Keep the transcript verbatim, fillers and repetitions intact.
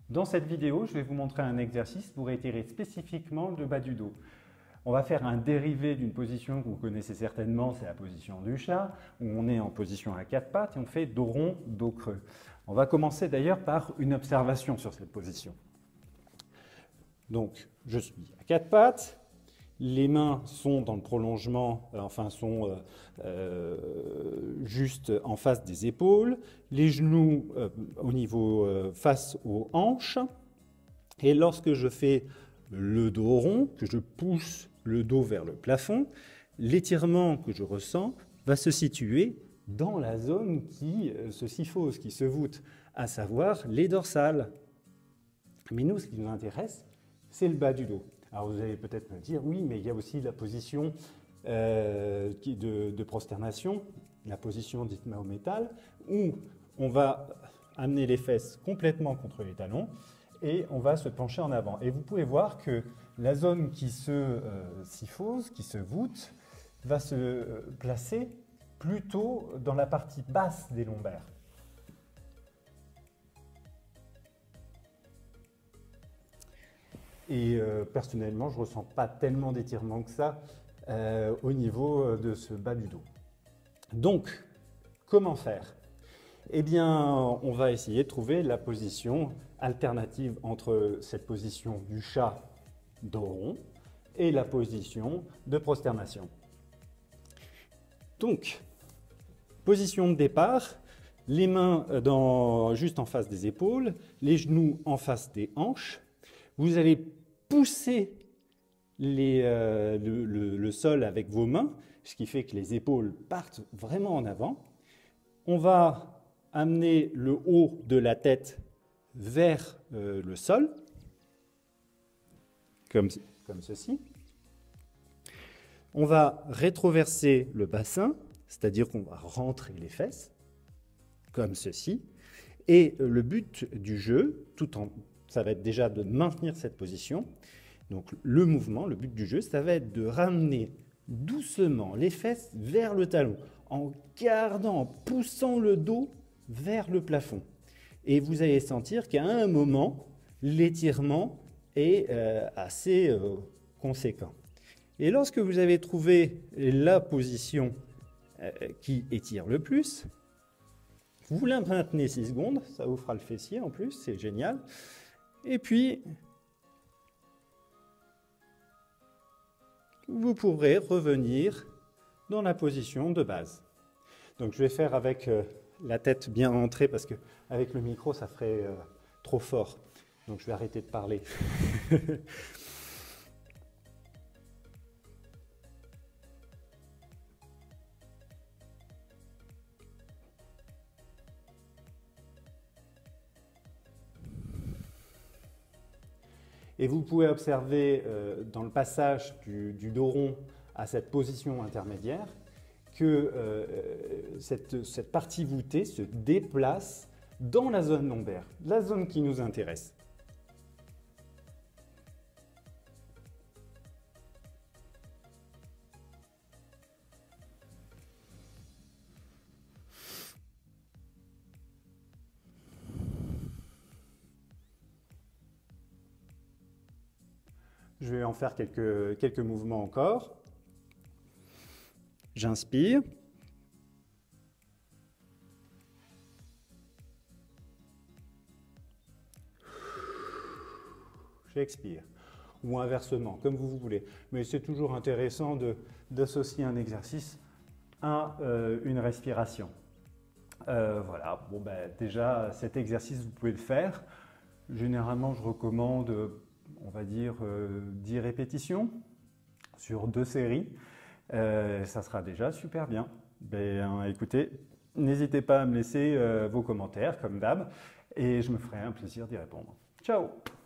Dans cette vidéo, je vais vous montrer un exercice pour étirer spécifiquement le bas du dos. On va faire un dérivé d'une position que vous connaissez certainement, c'est la position du chat, où on est en position à quatre pattes et on fait dos rond, dos creux. On va commencer d'ailleurs par une observation sur cette position. Donc, je suis à quatre pattes, les mains sont dans le prolongement, euh, enfin sont euh, euh, juste en face des épaules, les genoux euh, au niveau euh, face aux hanches. Et lorsque je fais le dos rond, que je pousse le dos vers le plafond, l'étirement que je ressens va se situer dans la zone qui euh, se syphose, qui se voûte, à savoir les dorsales. Mais nous, ce qui nous intéresse, c'est le bas du dos. Alors vous allez peut-être me dire, oui, mais il y a aussi la position euh, de, de prosternation, la position dite mahométale, où on va amener les fesses complètement contre les talons et on va se pencher en avant. Et vous pouvez voir que la zone qui se euh, syphose, qui se voûte, va se euh, placer plutôt dans la partie basse des lombaires. Et euh, personnellement, je ne ressens pas tellement d'étirement que ça euh, au niveau de ce bas du dos. Donc, comment faire? Eh bien, on va essayer de trouver la position alternative entre cette position du chat dos rond et la position de prosternation. Donc, position de départ, les mains dans, juste en face des épaules, les genoux en face des hanches. Vous allez pousser les, euh, le, le, le sol avec vos mains, ce qui fait que les épaules partent vraiment en avant. On va amener le haut de la tête vers euh, le sol, comme, comme ceci. On va rétroverser le bassin, c'est-à-dire qu'on va rentrer les fesses, comme ceci. Et le but du jeu, tout en ça va être déjà de maintenir cette position. Donc le mouvement, le but du jeu, ça va être de ramener doucement les fesses vers le talon, en gardant, en poussant le dos vers le plafond. Et vous allez sentir qu'à un moment, l'étirement est euh, assez euh, conséquent. Et lorsque vous avez trouvé la position euh, qui étire le plus, vous la maintenez six secondes, ça vous fera le fessier en plus, c'est génial. Et puis, vous pourrez revenir dans la position de base. Donc, je vais faire avec euh, la tête bien rentrée parce qu'avec le micro, ça ferait euh, trop fort. Donc, je vais arrêter de parler. Et vous pouvez observer euh, dans le passage du, du dos rond à cette position intermédiaire que euh, cette, cette partie voûtée se déplace dans la zone lombaire, la zone qui nous intéresse. Je vais en faire quelques, quelques mouvements encore. J'inspire. J'expire. Ou inversement, comme vous voulez. Mais c'est toujours intéressant d'associer un exercice à euh, une respiration. Euh, voilà, bon, ben, déjà cet exercice, vous pouvez le faire. Généralement, je recommande, on va dire, euh, dix répétitions sur deux séries. Euh, ça sera déjà super bien. Ben, écoutez, n'hésitez pas à me laisser euh, vos commentaires, comme d'hab, et je me ferai un plaisir d'y répondre. Ciao!